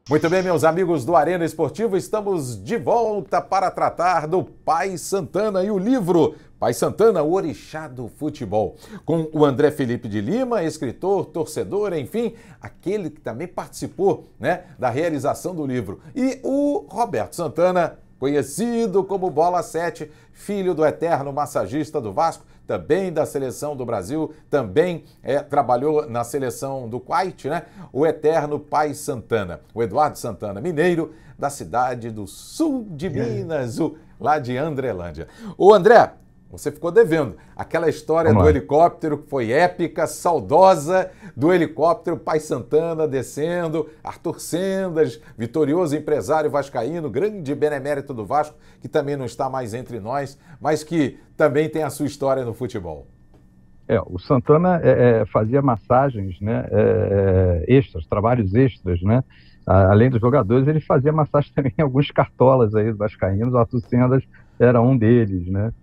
Muito bem, meus amigos do Arena Esportivo, estamos de volta para tratar do Pai Santana e o livro Pai Santana, o Orixá do Futebol, com o André Felipe de Lima, escritor, torcedor, enfim, aquele que também participou, da realização do livro. E o Roberto Santana, conhecido como Bola 7, filho do eterno massagista do Vasco, também da seleção do Brasil, também trabalhou na seleção do Kuwait, o eterno Pai Santana, o Eduardo Santana, mineiro da cidade do sul de Minas, lá de Andrelândia. O André, você ficou devendo aquela história do helicóptero que foi épica, saudosa, do helicóptero Pai Santana descendo, Arthur Sendas, vitorioso empresário vascaíno, grande benemérito do Vasco, que também não está mais entre nós, mas que também tem a sua história no futebol. O Santana fazia massagens, extras, trabalhos extras, além dos jogadores, ele fazia massagem também em alguns cartolas aí vascaínos, o Arthur Sendas era um deles,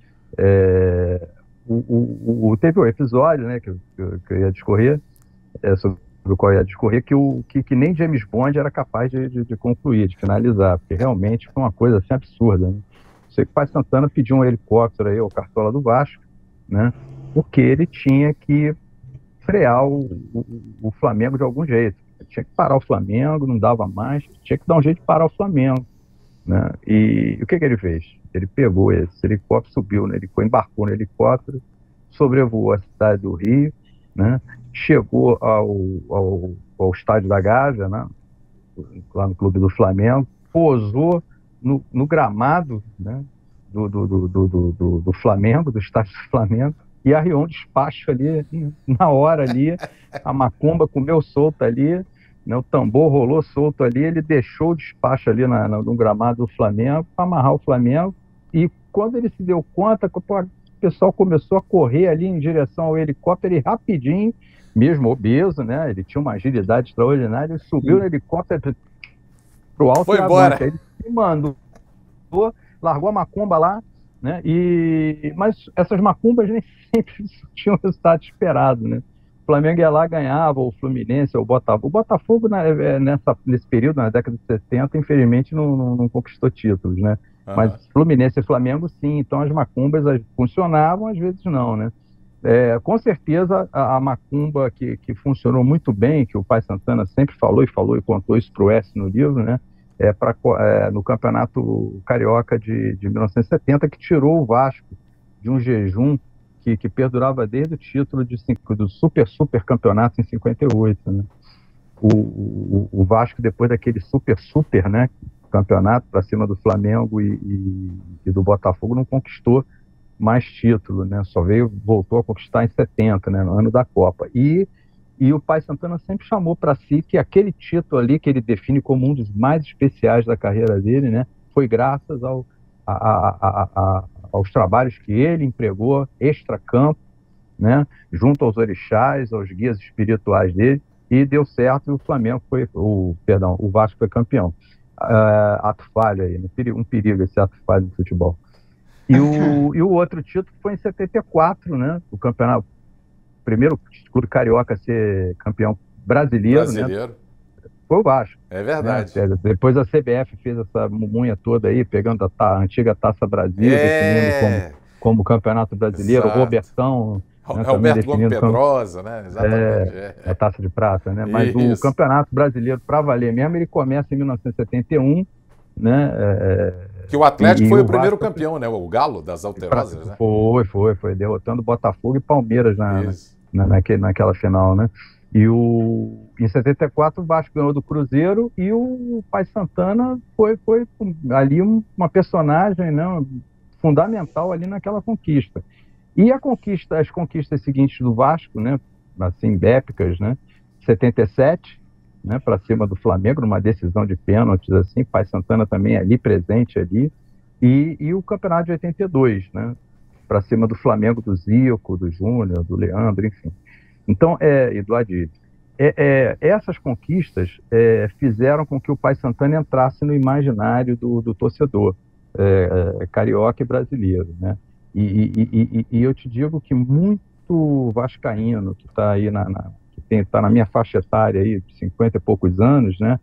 teve um episódio, que eu ia discorrer, sobre o qual eu ia discorrer, que nem James Bond era capaz de concluir, de finalizar, porque realmente foi uma coisa assim absurda. Sei que o Pai Santana pediu um helicóptero aí ao cartola do Vasco, porque ele tinha que frear o Flamengo de algum jeito. Ele tinha que parar o Flamengo, não dava mais, tinha que dar um jeito de parar o Flamengo. E o que ele fez? Ele pegou esse helicóptero, subiu, embarcou no helicóptero, sobrevoou a cidade do Rio, chegou ao estádio da Gávea, lá no Clube do Flamengo, pousou no gramado do Flamengo, do estádio do Flamengo, e arriou um despacho ali, na hora ali, a macumba comeu solta ali, o tambor rolou solto ali, ele deixou o despacho ali no gramado do Flamengo para amarrar o Flamengo, e quando ele se deu conta, o pessoal começou a correr ali em direção ao helicóptero, e rapidinho, mesmo obeso, ele tinha uma agilidade extraordinária, ele subiu no helicóptero pro alto e embora. Ele se mandou, largou a macumba lá, mas essas macumbas nem sempre tinham o resultado esperado, O Flamengo ia lá, ganhava, o Fluminense, o Botafogo. O Botafogo, nesse período, na década de 70, infelizmente, não conquistou títulos, Mas Fluminense e Flamengo, sim. Então, as macumbas funcionavam, às vezes não, Com certeza, a macumba que funcionou muito bem, que o Pai Santana sempre falou e contou isso para o S no livro, no Campeonato Carioca de 1970, que tirou o Vasco de um jejum que perdurava desde o título do super campeonato em 58, O Vasco, depois daquele super campeonato para cima do Flamengo e do Botafogo, não conquistou mais título, Só voltou a conquistar em 70, no ano da Copa. E o Pai Santana sempre chamou para si que aquele título ali, que ele define como um dos mais especiais da carreira dele, foi graças aos trabalhos que ele empregou extra-campo, junto aos orixás, aos guias espirituais dele, e deu certo, e o Flamengo o Vasco foi campeão. Ato falho aí, um perigo esse ato falho do futebol. E o outro título foi em 74, o campeonato, primeiro clube carioca a ser campeão brasileiro. Foi o Vasco. É verdade. Depois a CBF fez essa mumunha toda aí, pegando a antiga Taça Brasil, definindo como campeonato brasileiro. Exato. O Robertão. Roberto Gomes Pedrosa, Exatamente. A Taça de Prata, Mas o campeonato brasileiro, para valer mesmo, ele começa em 1971, Que o Atlético foi o primeiro campeão, O Galo das Alterosas, Foi, derrotando Botafogo e Palmeiras naquela final, em 74 o Vasco ganhou do Cruzeiro, e o Pai Santana foi ali uma personagem, fundamental ali naquela conquista. E as conquistas seguintes do Vasco, assim, épicas, 77, para cima do Flamengo, numa decisão de pênaltis, assim, Pai Santana também ali, presente ali, e o campeonato de 82, para cima do Flamengo, do Zico, do Júnior, do Leandro, enfim. Então, e do Adílio. Essas conquistas fizeram com que o Pai Santana entrasse no imaginário do torcedor carioca e brasileiro, E eu te digo que muito vascaíno que está aí, que está na minha faixa etária, aí, de 50 e poucos anos,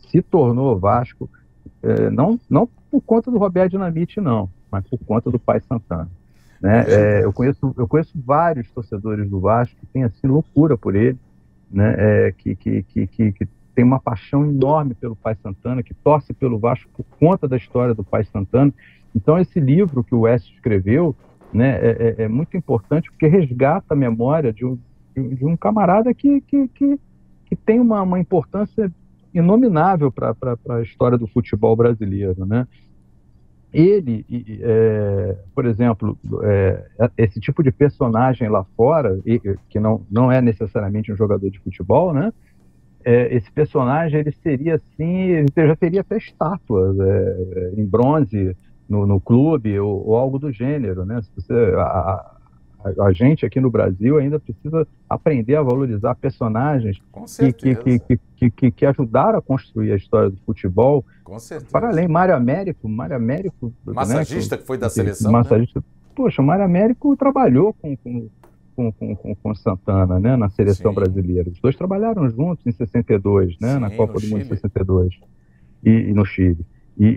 se tornou Vasco, não por conta do Roberto Dinamite, não, mas por conta do Pai Santana. Né? Eu conheço vários torcedores do Vasco que têm assim, loucura por ele, né? Que tem uma paixão enorme pelo Pai Santana, que torce pelo Vasco por conta da história do Pai Santana. Então, esse livro que o Écio escreveu, né, é muito importante porque resgata a memória de um camarada que tem uma importância inominável para a história do futebol brasileiro, né? Ele, por exemplo, esse tipo de personagem lá fora, que não é necessariamente um jogador de futebol, né? Esse personagem, ele seria assim, ele já teria até estátuas em bronze no clube ou algo do gênero, né? A gente aqui no Brasil ainda precisa aprender a valorizar personagens que ajudaram a construir a história do futebol. Com certeza. Para além, Mário Américo, massagista, né, que foi da seleção, massagista, né? Poxa, Mário Américo trabalhou com Santana, né, na seleção brasileira. Os dois trabalharam juntos em 62, né, na Copa do Mundo de 62 e no Chile.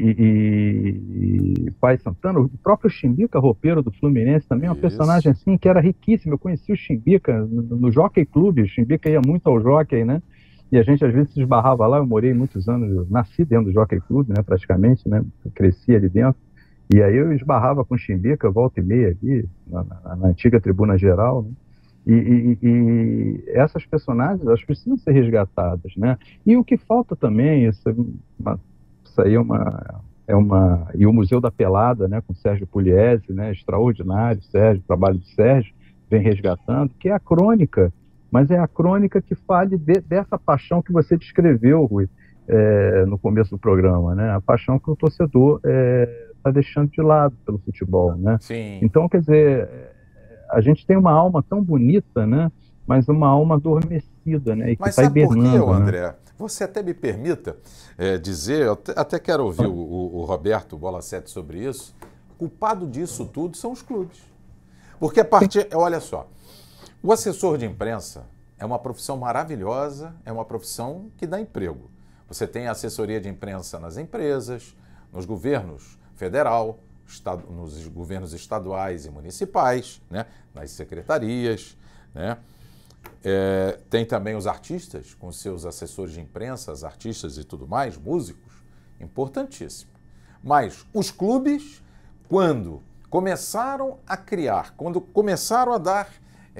E Pai Santana, o próprio Chimbica, roupeiro do Fluminense, também é um personagem assim que era riquíssimo. Eu conheci o Chimbica no Jockey Club. O Chimbica ia muito ao Jockey, né? E a gente às vezes se esbarrava lá. Eu morei muitos anos, eu nasci dentro do Jockey Club, né? Praticamente, né? Eu cresci ali dentro. E aí eu esbarrava com o Chimbica, volta e meia ali, na antiga Tribuna Geral, né? E essas personagens, elas precisam ser resgatadas, né? E o que falta também, isso aí e o Museu da Pelada, né, com Sérgio Pugliese, né, extraordinário, Sérgio, o trabalho de Sérgio vem resgatando, que é a crônica, mas é a crônica que fale dessa paixão que você descreveu, Rui, no começo do programa, né, a paixão que o torcedor está deixando de lado pelo futebol, né? Sim. Então, quer dizer, a gente tem uma alma tão bonita, né, mas uma alma adormecida, né, e que está hibernando. Mas sabe por quê, André? Né? Você até me permita dizer, eu até quero ouvir o Roberto Bola 7 sobre isso, o culpado disso tudo são os clubes. Porque a partir, olha só, o assessor de imprensa é uma profissão maravilhosa, é uma profissão que dá emprego. Você tem assessoria de imprensa nas empresas, nos governos federal, nos governos estaduais e municipais, né, nas secretarias, né? Tem também os artistas, com seus assessores de imprensa, os artistas e tudo mais, músicos, importantíssimo. Mas os clubes, quando começaram a criar, quando começaram a dar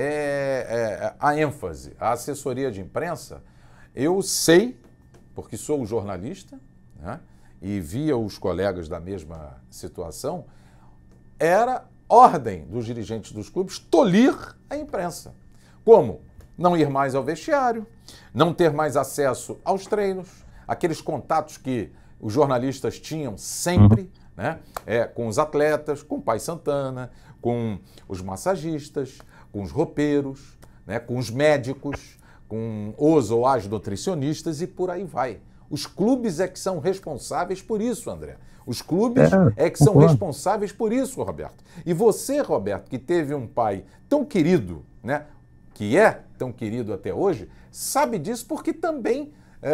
a ênfase à assessoria de imprensa, eu sei, porque sou jornalista, né, e via os colegas da mesma situação, era ordem dos dirigentes dos clubes tolir a imprensa. Como? Não ir mais ao vestiário, não ter mais acesso aos treinos, aqueles contatos que os jornalistas tinham sempre, né, com os atletas, com o Pai Santana, com os massagistas, com os roupeiros, né, com os médicos, com os ou as nutricionistas e por aí vai. Os clubes é que são responsáveis por isso, André. Os clubes é que são responsáveis por isso, Roberto. E você, Roberto, que teve um pai tão querido, né, que é tão querido até hoje, sabe disso porque também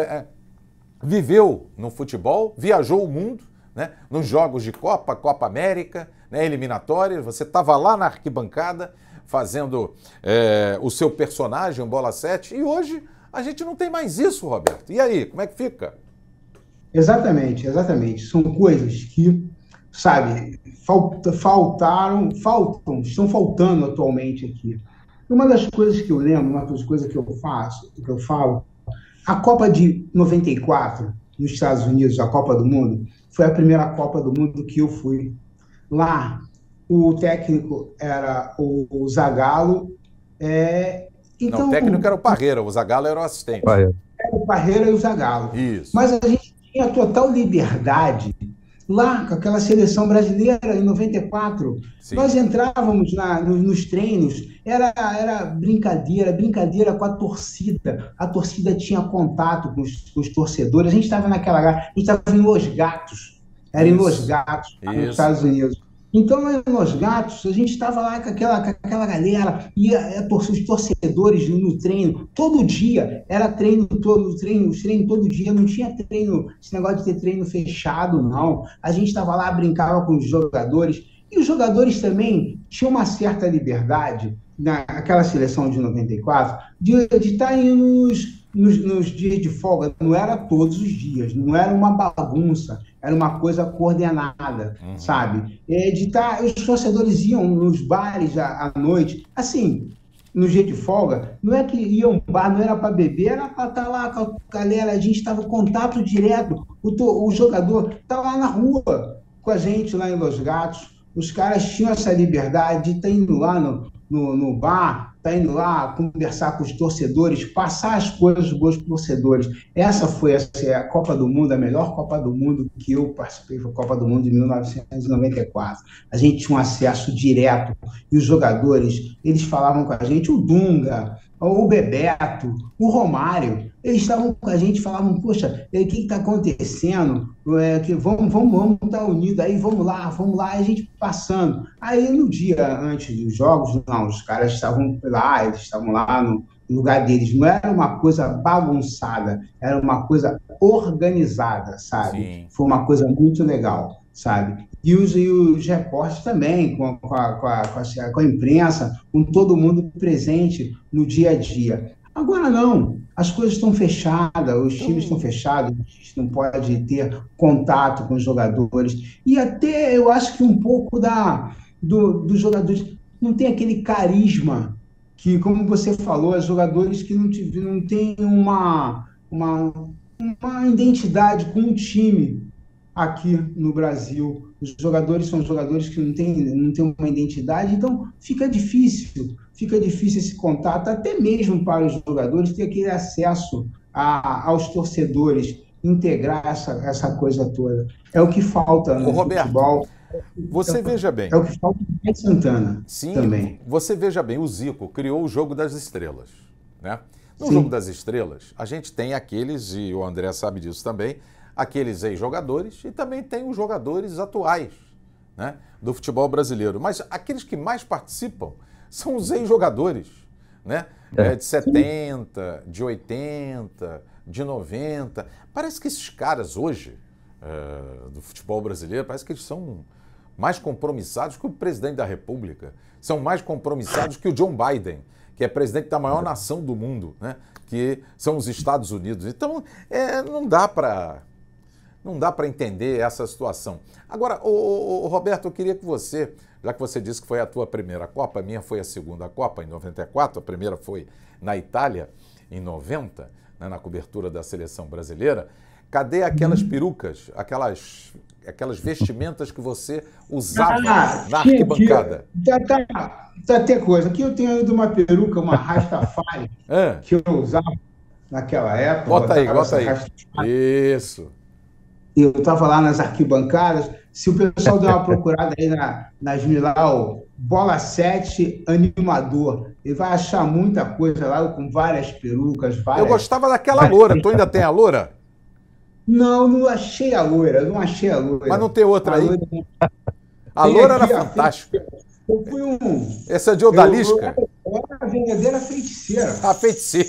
viveu no futebol, viajou o mundo, né, nos jogos de Copa, Copa América, né, eliminatórias, você estava lá na arquibancada fazendo o seu personagem, o Bola 7, e hoje a gente não tem mais isso, Roberto. E aí, como é que fica? Exatamente. São coisas que, sabe, estão faltando atualmente aqui. Uma das coisas que eu lembro, uma das coisas que eu falo, a Copa de 94, nos Estados Unidos, a Copa do Mundo, foi a primeira Copa do Mundo que eu fui. Lá, o técnico era o Zagallo. Então, não, o técnico era o Parreira, o Zagallo era o assistente. Era o Parreira e o Zagallo. Isso. Mas a gente tinha total liberdade lá, com aquela seleção brasileira, em 94, Sim. Nós entrávamos nos treinos, era brincadeira com a torcida tinha contato com os torcedores, a gente estava em Los Gatos, nos Estados Unidos, Então, lá em Los Gatos, a gente estava lá com aquela galera, os torcedores no treino, todo dia, era treino todo, treino todo dia, não tinha treino, esse negócio de ter treino fechado, não. A gente estava lá, brincava com os jogadores, e os jogadores também tinham uma certa liberdade, naquela seleção de 94, de estar indo nos dias de folga, não era todos os dias, não era uma bagunça, era uma coisa coordenada, sabe? Os torcedores iam nos bares à noite, assim, no dia de folga, não é que iam bar, não era para beber, era para estar lá com a galera, a gente estava em contato direto, o jogador estava lá na rua com a gente, lá em Los Gatos, os caras tinham essa liberdade de estar indo lá no bar, tá indo lá conversar com os torcedores, passar as coisas boas para os torcedores. Essa foi a Copa do Mundo, a melhor Copa do Mundo que eu participei, foi a Copa do Mundo de 1994. A gente tinha um acesso direto, e os jogadores, eles falavam com a gente, o Dunga, o Bebeto, o Romário, eles estavam com a gente, falavam, poxa, o que está acontecendo? Vamos estar unidos aí, vamos lá, e a gente passando. Aí no dia antes dos jogos, não, os caras estavam lá, eles estavam lá no lugar deles, não era uma coisa bagunçada, era uma coisa organizada, sabe? Sim. Foi uma coisa muito legal, sabe? E os repórteres também, com a imprensa, com todo mundo presente no dia a dia. Agora não, as coisas estão fechadas, os times estão fechados, a gente não pode ter contato com os jogadores. E até eu acho que um pouco dos jogadores não tem aquele carisma que, como você falou, os jogadores que não têm uma identidade com o time aqui no Brasil. Os jogadores são jogadores que não têm uma identidade, então fica difícil esse contato, até mesmo para os jogadores ter aquele acesso aos torcedores, integrar essa coisa toda. É o que falta no futebol. Você veja bem. É o que falta no Pai Santana. Sim, também. Você veja bem, o Zico criou o Jogo das Estrelas, né? No Jogo das Estrelas, a gente tem aqueles, e o André sabe disso também, aqueles ex-jogadores e também tem os jogadores atuais, né, do futebol brasileiro. Mas aqueles que mais participam são os ex-jogadores, né? De 70, de 80, de 90. Parece que esses caras hoje, do futebol brasileiro, parece que eles são mais compromissados que o presidente da República, são mais compromissados que o John Biden, que é presidente da maior nação do mundo, né? Que são os Estados Unidos. Então, não dá para entender essa situação. Agora, Roberto, eu queria que você, já que você disse que foi a tua primeira Copa, a minha foi a segunda Copa, em 94, a primeira foi na Itália, em 90, né, na cobertura da seleção brasileira. Cadê aquelas perucas, aquelas vestimentas que você usava na arquibancada? Tá até coisa. Aqui eu tenho uma peruca, uma Rastafari, que eu usava naquela época. Bota aí. Isso. Eu estava lá nas arquibancadas. Se o pessoal der uma procurada aí nas lá, o Bola 7 Animador, ele vai achar muita coisa lá, com várias perucas. Eu gostava daquela loura. Tu ainda tem a loura? Não achei a loira. Mas não tem outra aí? A loura era fantástica. Eu fui Essa é de Odalisca? Eu era a verdadeira feiticeira. A feiticeira.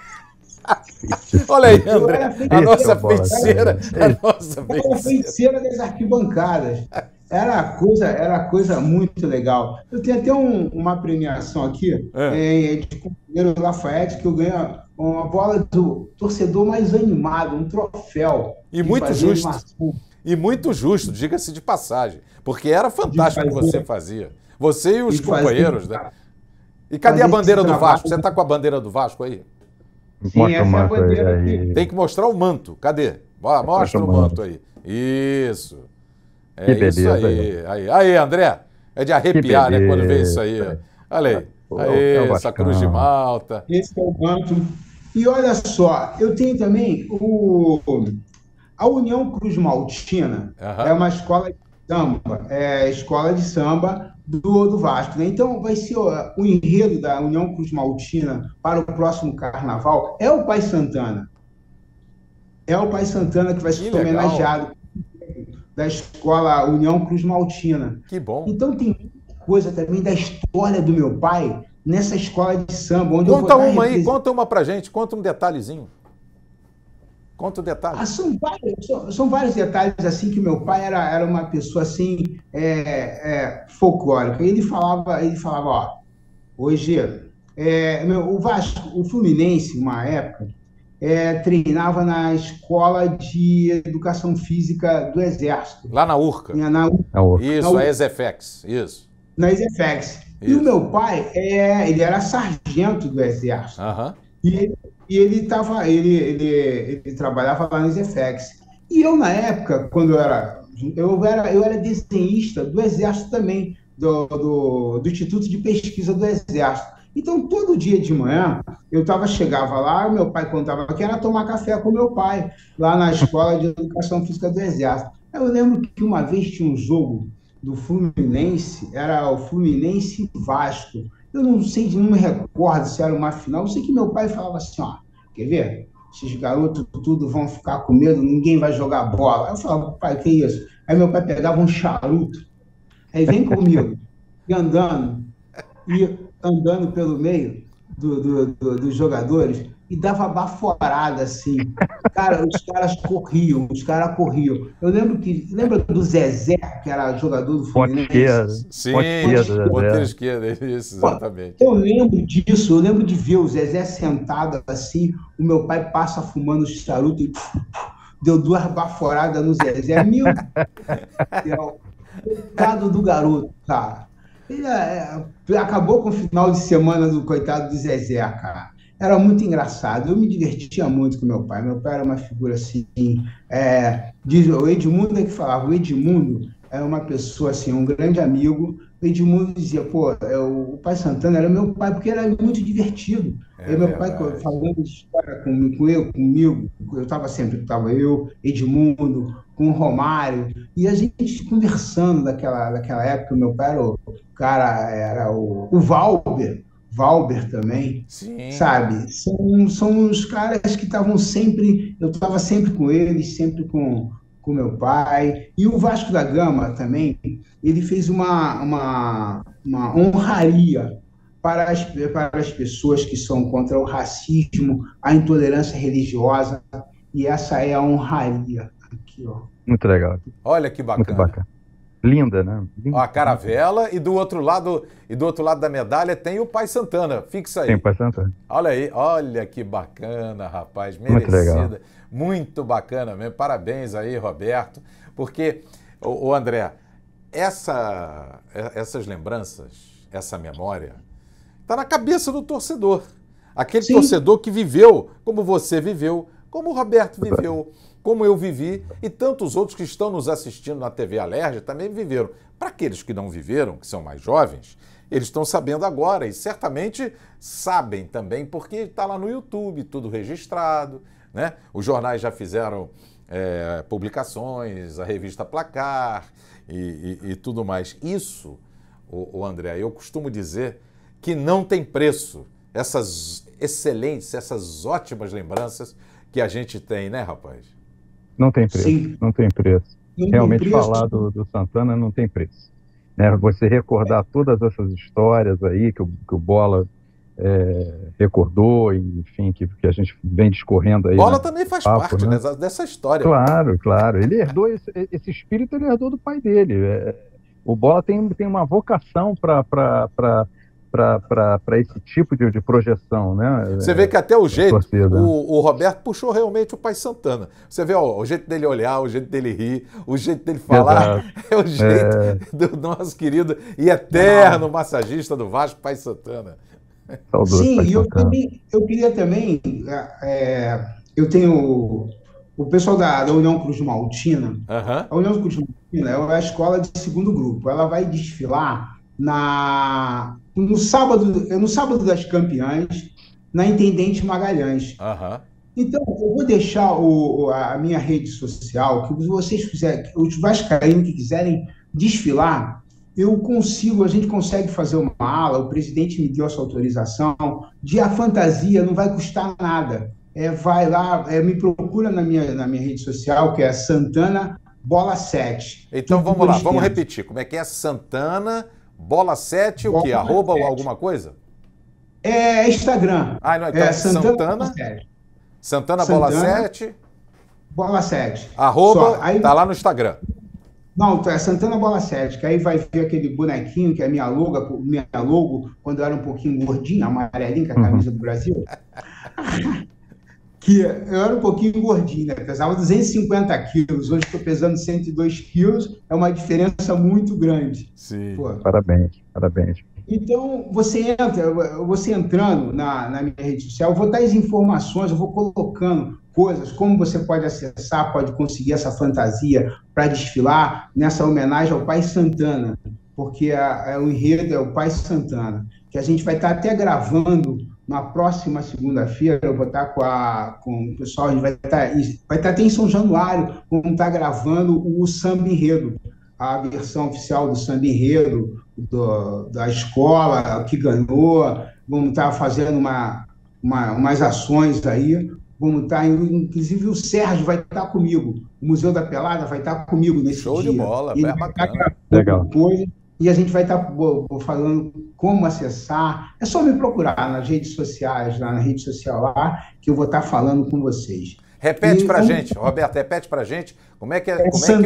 Olha aí, André, a nossa feiticeira. A feiticeira das arquibancadas. Era coisa muito legal. Eu tenho até uma premiação aqui de companheiro Lafayette, que eu ganho uma bola do torcedor mais animado, um troféu. E muito justo. E muito justo, diga-se de passagem. Porque era fantástico o que você fazia. Você e os companheiros, né? E cadê a bandeira do Vasco? Você está com a bandeira do Vasco aí? Sim, essa é a bandeira aqui. Tem que mostrar o manto. Cadê? Mostra o manto aí. Isso. É isso aí, André. É de arrepiar, né? Quando vê isso aí. Olha aí. Aí, essa cruz de Malta. Esse é o manto. E olha só, eu tenho também a União Cruz Maltina. É uma escola de samba. É a escola de samba do Vasco, né? Então vai ser o enredo da União Cruz Maltina para o próximo carnaval é o Pai Santana. É o Pai Santana que vai ser homenageado da escola União Cruz Maltina. Que bom. Então tem muita coisa também da história do meu pai nessa escola de samba. Onde Conta uma aí, conta uma pra gente, conta um detalhezinho. Conta um detalhe. São vários detalhes assim que meu pai era uma pessoa assim folclórica. Ele falava, ó, hoje o Vasco, o Fluminense, uma época, treinava na escola de educação física do Exército. Lá na Urca. Isso, a ESEFEX, isso. Na ESEFEX. E o meu pai, ele era sargento do Exército. Aham. E ele trabalhava lá no ESEFEX. E eu, na época, quando eu era desenhista do Exército também, do Instituto de Pesquisa do Exército. Então, todo dia de manhã, chegava lá, meu pai contava que era tomar café com meu pai, lá na Escola de Educação Física do Exército. Eu lembro que uma vez tinha um jogo do Fluminense, era o Fluminense Vasco. Eu não me recordo se era uma final. Eu sei que meu pai falava assim, ó, quer ver? Esses garotos tudo vão ficar com medo, ninguém vai jogar bola. Eu falava, pai, que isso? Aí meu pai pegava um charuto, aí vem comigo, e andando pelo meio dos jogadores, e dava baforada, assim. Cara, os caras corriam. Eu lembra do Zezé, que era jogador do Fluminense? Sim, ponteiro esquerda, isso, exatamente. Eu lembro disso, eu lembro de ver o Zezé sentado assim, o meu pai passa fumando charuto e deu 2 baforadas no Zezé. Meu Deus, coitado do garoto, cara. Ele acabou com o final de semana do coitado do Zezé, cara. Era muito engraçado, eu me divertia muito com meu pai. Meu pai era uma figura assim, o Edmundo é que falava, o Edmundo era uma pessoa assim, um grande amigo. O Edmundo dizia, pô, o pai Santana era meu pai, porque era muito divertido. Meu pai falando de história comigo, eu estava eu, Edmundo, com o Romário, e a gente conversando daquela época. Meu pai era o Valber também, sim, sabe? São os caras que estavam sempre, eu estava sempre com eles, sempre com meu pai. E o Vasco da Gama também, ele fez uma honraria para as pessoas que são contra o racismo, a intolerância religiosa, e essa é a honraria. Aqui, ó. Muito legal. Olha que bacana. Muito bacana. Linda, né? Linda. Ó, a caravela, e do outro lado da medalha tem o pai Santana. Fixa aí. Tem o pai Santana. Olha aí, olha que bacana, rapaz. Merecida. Muito legal. Muito bacana mesmo. Parabéns aí, Roberto. Porque, o André, essas lembranças, essa memória, está na cabeça do torcedor. Aquele Sim. torcedor que viveu como você viveu, como o Roberto viveu, como eu vivi, e tantos outros que estão nos assistindo na TV Alerj também viveram. Para aqueles que não viveram, que são mais jovens, eles estão sabendo agora, e certamente sabem também, porque está lá no YouTube, tudo registrado, né? Os jornais já fizeram publicações, a revista Placar e tudo mais. Isso, o André, eu costumo dizer que não tem preço essas excelentes, essas ótimas lembranças que a gente tem, né, rapaz? Não tem preço, Sim. não tem preço. Não Realmente tem preço. falar do Santana não tem preço. Né? Você recordar todas essas histórias aí que o Bola recordou, e, enfim, que a gente vem discorrendo aí. Bola também faz parte, né, dessa história. Claro, claro. Ele herdou esse espírito, ele herdou do pai dele. O Bola tem uma vocação para esse tipo de projeção, né? Você vê que até o jeito, torcida. o Roberto puxou realmente o pai Santana. Você vê o jeito dele olhar, o jeito dele rir, o jeito dele falar, é o jeito do nosso querido e eterno massagista do Vasco, pai Santana. Saudoso, sim, pai e Santana. eu queria também, eu tenho o pessoal da União Cruz Maltina. Uhum. A União Cruz Maltina é a escola de segundo grupo. Ela vai desfilar no sábado das campeãs, na Intendente Magalhães. Uhum. Então, eu vou deixar a minha rede social, que vocês quiserem, os vascaínos que quiserem desfilar, a gente consegue fazer uma ala, o presidente me deu essa autorização, a fantasia não vai custar nada. Vai lá, me procura na minha rede social, que é Santana Bola 7. Então vamos lá, vamos repetir. Como é que é? Santana, Bola 7, o quê? Arroba ou alguma coisa? É Instagram. Ah, não, então Santana. Santana Bola 7. Bola 7. Arroba, aí, tá lá no Instagram. Não, é Santana Bola 7, que aí vai ver aquele bonequinho que é minha logo, quando eu era um pouquinho gordinho, amarelinho, com a camisa do Brasil. Que eu era um pouquinho gordinho, né? Pesava 250 quilos, hoje estou pesando 102 quilos, é uma diferença muito grande. Sim. Pô. Parabéns, parabéns. Então, você entrando na minha rede social, eu vou dar as informações, eu vou colocando coisas, como você pode acessar, pode conseguir essa fantasia para desfilar nessa homenagem ao Pai Santana, porque o enredo é o Pai Santana, que a gente vai estar até gravando na próxima segunda-feira. Eu vou estar com o pessoal, a gente vai estar até em São Januário, vamos estar gravando o Samba Enredo, a versão oficial do Samba Enredo, da escola que ganhou, vamos estar fazendo umas ações aí, vamos estar, inclusive o Sérgio vai estar comigo, o Museu da Pelada vai estar comigo nesse dia. Show de bola, é bacana. Legal. E a gente vai estar falando como acessar. É só me procurar nas redes sociais, lá na rede social lá, que eu vou estar falando com vocês. Repete pra gente, Roberto, repete pra gente como é que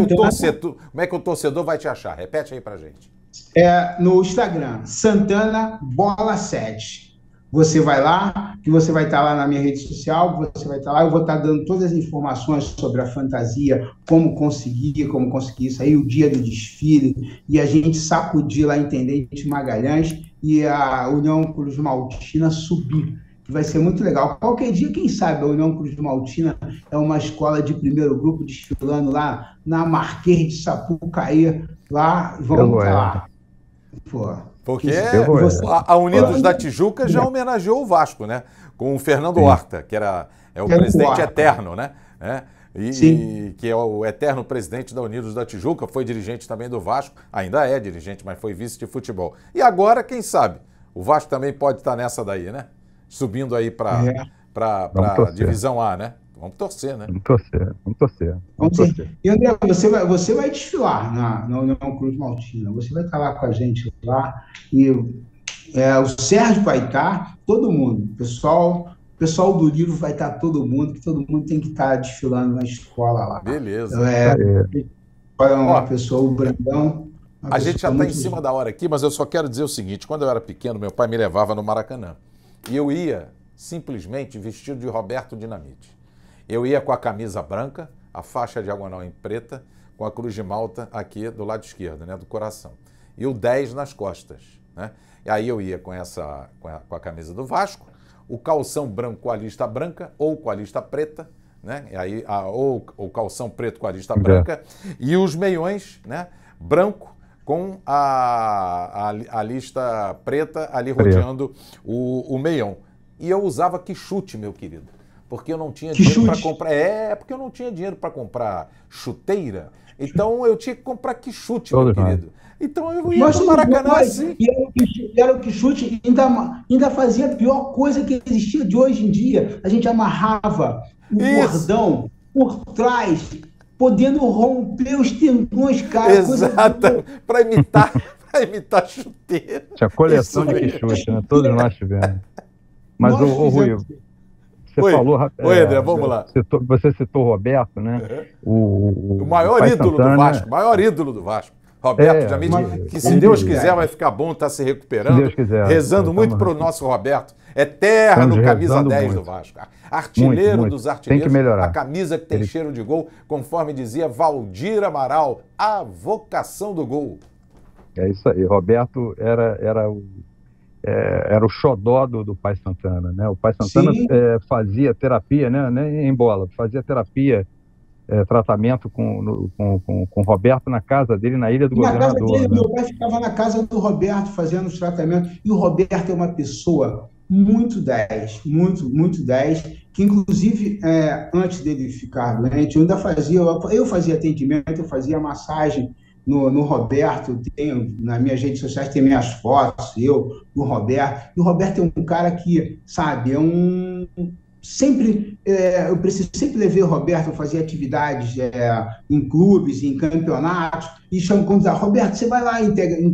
o torcedor vai te achar. Repete aí pra gente. No Instagram, Santana Bola 7. Você vai lá, que você vai estar lá na minha rede social, você vai estar lá, eu vou estar dando todas as informações sobre a fantasia, como conseguir isso aí, o dia do desfile, e a gente sacudir lá Intendente Magalhães e a União Cruz Maltina subir, que vai ser muito legal. Qualquer dia, quem sabe, a União Cruz Maltina é uma escola de primeiro grupo desfilando lá na Marquês de Sapucaí, lá, vamos estar lá. Pô. Porque a Unidos da Tijuca já homenageou o Vasco, né? Com o Fernando Horta, que é o presidente eterno, né? E que é o eterno presidente da Unidos da Tijuca, foi dirigente também do Vasco, ainda é dirigente, mas foi vice de futebol. E agora, quem sabe, o Vasco também pode estar nessa daí, né? Subindo aí para a divisão A, né? Vamos torcer, né? Vamos torcer. E André, você vai desfilar na União Cruz Maltina, você vai estar lá com a gente lá, e o Sérgio vai estar, todo mundo, o pessoal do livro vai estar todo mundo tem que estar desfilando na escola lá. Beleza. Uma pessoa, o Brandão. A gente já está em cima da hora aqui, mas eu só quero dizer o seguinte, quando eu era pequeno, meu pai me levava no Maracanã, e eu ia simplesmente vestido de Roberto Dinamite. Eu ia com a camisa branca, a faixa diagonal em preta, com a cruz de malta aqui do lado esquerdo, né, do coração. E o 10 nas costas, né? E aí eu ia com a camisa do Vasco, o calção branco com a lista branca ou com a lista preta, né? E aí, ou o calção preto com a lista branca, e os meiões, né, branco com a lista preta ali rodeando o meião. E eu usava quichute, meu querido. Porque eu não tinha dinheiro para comprar. Porque eu não tinha dinheiro para comprar chuteira. Então eu tinha que comprar quichute, meu querido. Então eu ia no Maracanã assim. E era o quichute, ainda fazia a pior coisa que existia de hoje em dia. A gente amarrava o cordão por trás, podendo romper os tendões, cara. Exato, para imitar chuteira. Tinha coleção de quichute, né? Todos nós tivemos. Mas o Rui, você falou... Oi, André, vamos lá. Você citou o Roberto, né? O maior ídolo do Vasco, maior ídolo do Vasco. Roberto Dinamite, que se Deus quiser vai ficar bom, está se recuperando. Se Deus quiser. Rezando muito para o nosso Roberto. Eterno camisa 10 do Vasco. Artilheiro dos artilheiros. Tem que melhorar. A camisa que tem cheiro de gol, conforme dizia Valdir Amaral, a vocação do gol. É isso aí. Roberto era o xodó do Pai Santana, né? O Pai Santana fazia terapia, né? Em bola, fazia terapia, tratamento com o Roberto na casa dele, na Ilha do Governador. Na casa dele, meu pai ficava na casa do Roberto fazendo os tratamentos, e o Roberto é uma pessoa muito 10, muito 10, que inclusive, antes dele ficar doente, eu fazia atendimento, eu fazia massagem no Roberto, nas minhas redes sociais tem minhas fotos, no Roberto, e o Roberto é um cara que, sabe, eu preciso sempre levar o Roberto a fazer atividades em clubes, em campeonatos, e chamo como dizer, Roberto, você vai lá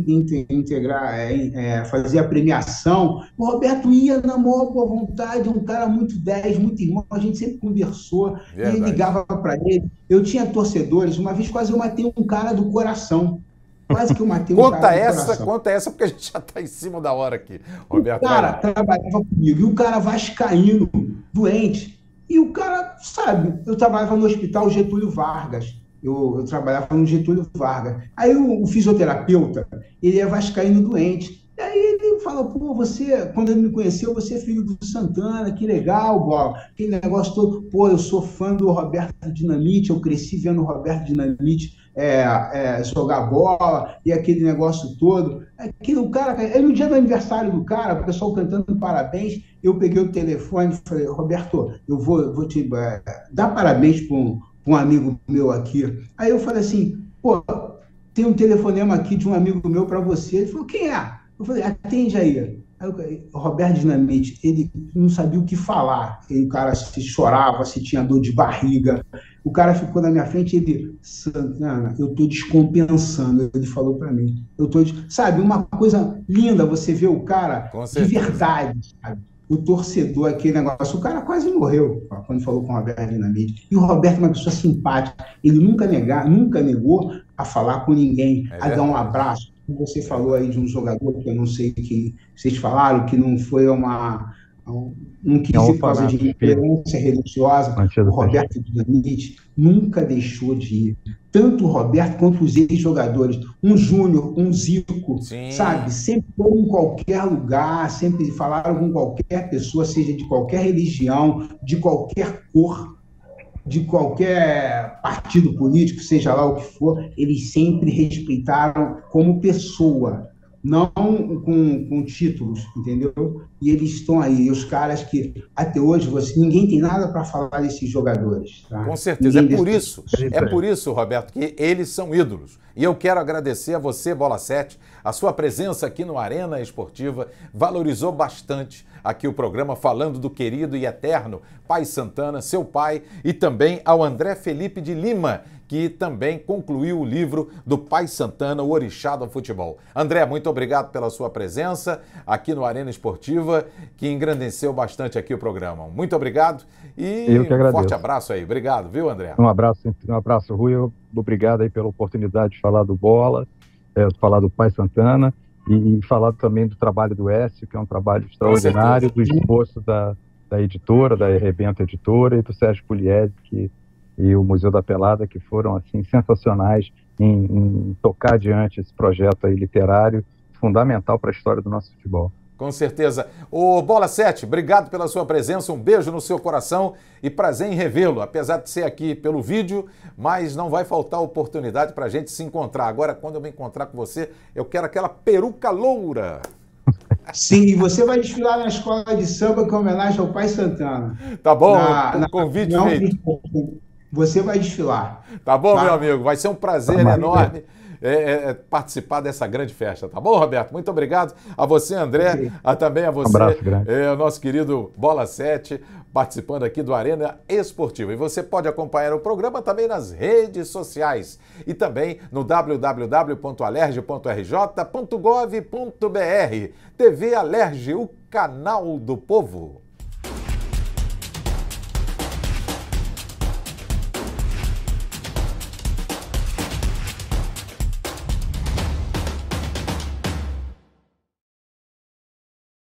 fazer a premiação. O Roberto ia na maior boa vontade, um cara muito 10, muito irmão, a gente sempre conversou, e ligava para ele. Eu tinha torcedores, uma vez quase eu matei um cara do coração. Quase que eu matei um cara do coração. Conta essa, porque a gente já está em cima da hora aqui, Roberto. O cara trabalhava comigo, e o cara vascaíno, doente. E o cara, sabe, eu trabalhava no hospital Getúlio Vargas. Eu trabalhava no Getúlio Vargas. Aí o fisioterapeuta, ele é vascaíno doente. E aí ele fala, pô, você, quando ele me conheceu, você é filho do Santana, que legal, Bola. Aquele negócio todo, pô, eu sou fã do Roberto Dinamite, eu cresci vendo o Roberto Dinamite jogar bola, e aquele negócio todo. Aquilo, cara, aí no dia do aniversário do cara, o pessoal cantando parabéns, eu peguei o telefone e falei, Roberto, eu vou te dar parabéns para um amigo meu aqui. Aí eu falei assim, pô, tem um telefonema aqui de um amigo meu para você. Ele falou, quem é? Eu falei, atende aí. O Roberto Dinamite, ele não sabia o que falar. O cara se chorava, se tinha dor de barriga. O cara ficou na minha frente e ele, Santana, eu estou descompensando. Ele falou para mim. Sabe, uma coisa linda você ver o cara de verdade, sabe? O torcedor, aquele negócio. O cara quase morreu quando falou com o Roberto Dinamite. E o Roberto é uma pessoa simpática. Ele nunca negou a falar com ninguém, a dar um abraço. Você falou aí de um jogador que eu não sei que vocês falaram, que não foi não quis ir por causa de intolerância religiosa. O Roberto Dinamite nunca deixou de ir. Tanto o Roberto quanto os ex-jogadores. Um Júnior, um Zico, sim, sabe? Sempre foram em qualquer lugar, sempre falaram com qualquer pessoa, seja de qualquer religião, de qualquer cor, de qualquer partido político, seja lá o que for, eles sempre respeitaram como pessoa, não com títulos, entendeu? E eles estão aí, os caras que até hoje ninguém tem nada para falar desses jogadores. Tá? Com certeza, é por isso, Roberto, que eles são ídolos. E eu quero agradecer a você, Bola 7, a sua presença aqui no Arena Esportiva, valorizou bastante aqui o programa, falando do querido e eterno Pai Santana, seu pai, e também ao André Felipe de Lima, que também concluiu o livro do Pai Santana, o Orixá do Futebol. André, muito obrigado pela sua presença aqui no Arena Esportiva, que engrandeceu bastante aqui o programa. Muito obrigado e um forte abraço aí. Obrigado, viu, André? Um abraço, Rui. Obrigado aí pela oportunidade de falar do Bola, falar do Pai Santana e falar também do trabalho do Écio, que é um trabalho extraordinário, do esforço da editora, da Rebento Editora, e do Sérgio Pugliese, e o Museu da Pelada, que foram assim sensacionais em tocar adiante esse projeto aí literário fundamental para a história do nosso futebol. Com certeza. O Bola 7, obrigado pela sua presença, um beijo no seu coração e prazer em revê-lo, apesar de ser aqui pelo vídeo, mas não vai faltar oportunidade para a gente se encontrar. Agora, quando eu me encontrar com você, eu quero aquela peruca loura. Sim, e você vai desfilar na escola de samba com homenagem ao Pai Santana. Tá bom, convite feito. Você vai desfilar. Tá bom, meu amigo, vai ser um prazer enorme participar dessa grande festa, tá bom, Roberto? Muito obrigado a você, André, também a você, o nosso querido Bola 7, participando aqui do Arena Esportiva. E você pode acompanhar o programa também nas redes sociais e também no www.alerj.rj.gov.br. TV Alerj, o canal do povo.